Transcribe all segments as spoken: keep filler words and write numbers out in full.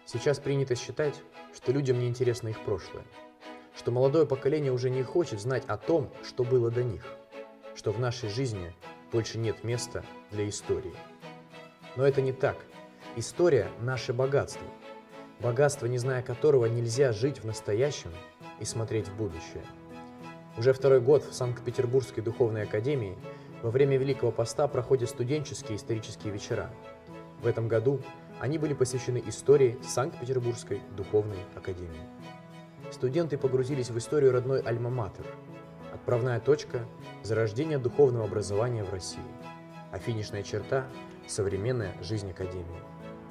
Сейчас принято считать, что людям не интересно их прошлое, что молодое поколение уже не хочет знать о том, что было до них, что в нашей жизни больше нет места для истории. Но это не так. История – наше богатство. Богатство, не зная которого нельзя жить в настоящем и смотреть в будущее. Уже второй год в Санкт-Петербургской духовной академии во время Великого Поста проходят студенческие исторические вечера. В этом году они были посвящены истории Санкт-Петербургской духовной академии. Студенты погрузились в историю родной Альма-Матер, отправная точка зарождения духовного образования в России, а финишная черта – современная жизнь академии.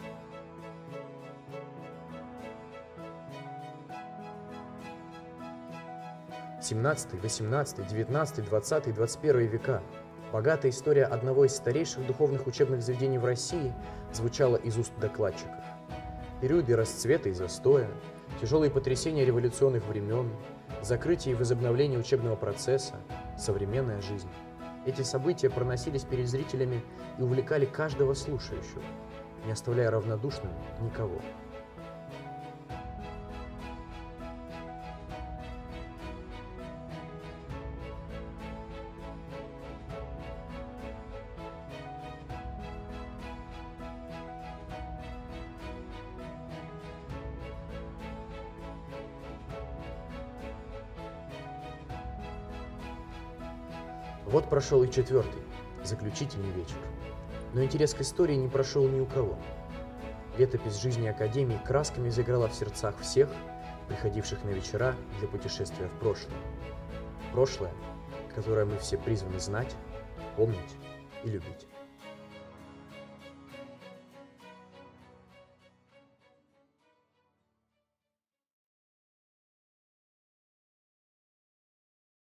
семнадцатый, восемнадцатый, девятнадцатый, двадцатый, двадцать первый века. Богатая история одного из старейших духовных учебных заведений в России звучала из уст докладчиков. Периоды расцвета и застоя, тяжелые потрясения революционных времен, закрытие и возобновление учебного процесса, современная жизнь. Эти события проносились перед зрителями и увлекали каждого слушающего, не оставляя равнодушным никого. Вот прошел и четвертый, заключительный вечер. Но интерес к истории не прошел ни у кого. Летопись жизни Академии красками заиграла в сердцах всех, приходивших на вечера для путешествия в прошлое. Прошлое, которое мы все призваны знать, помнить и любить.